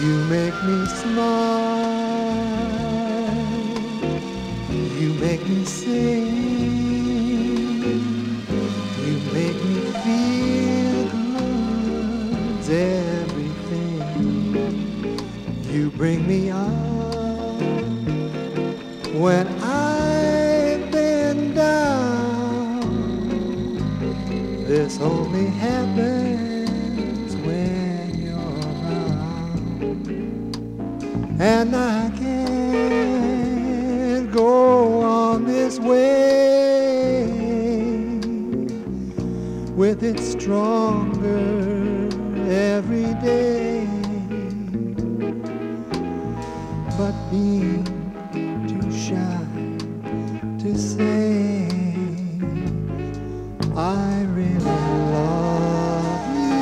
You make me smile, you make me sing, you make me feel good's everything. You bring me out when I've been down. This only happens when you're around. And I can't go on this way with it stronger every day. But being too shy to say I really love you.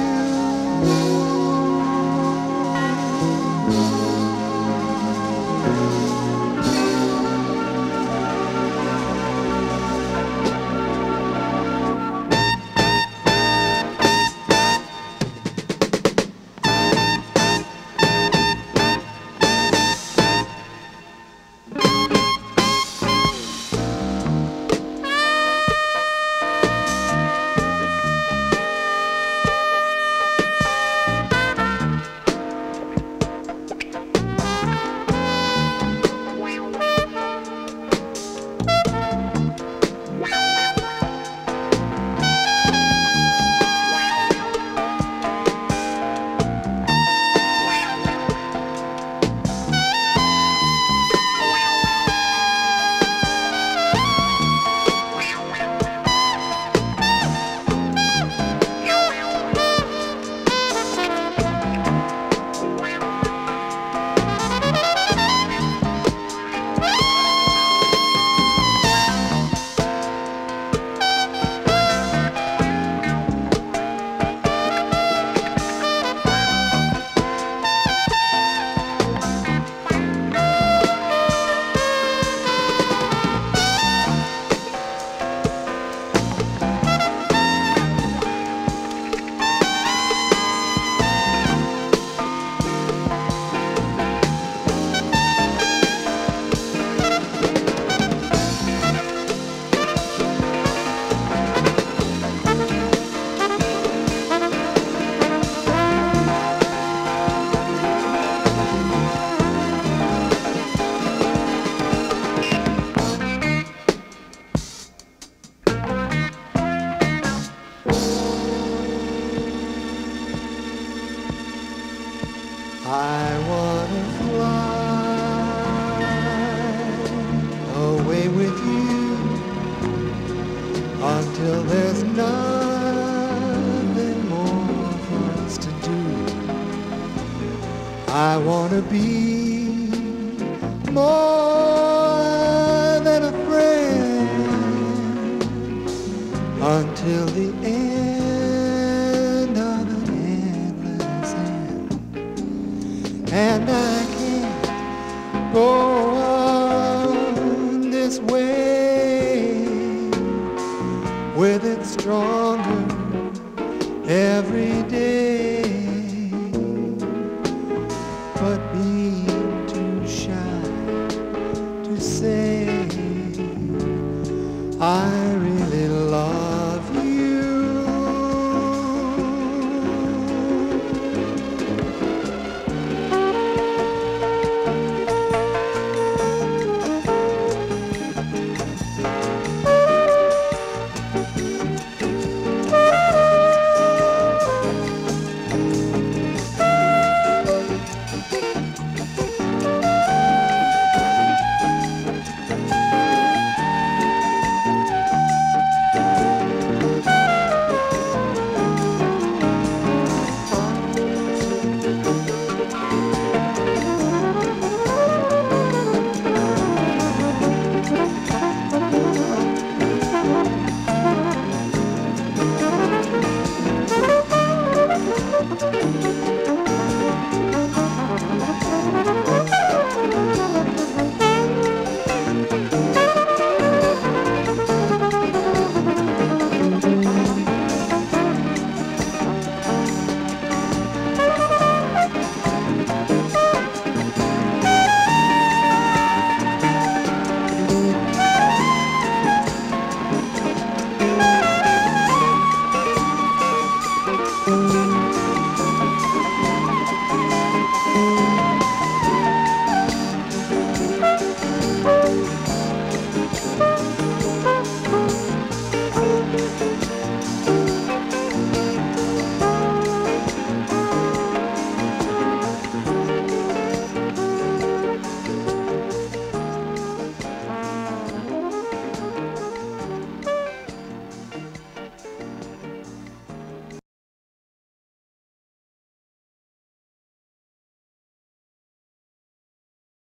I wanna fly away with you until there's nothing more for us to do. I wanna be more than a friend until the end of an endless end. And I can't go on this way with it stronger every day. But being too shy to say I really love you. love.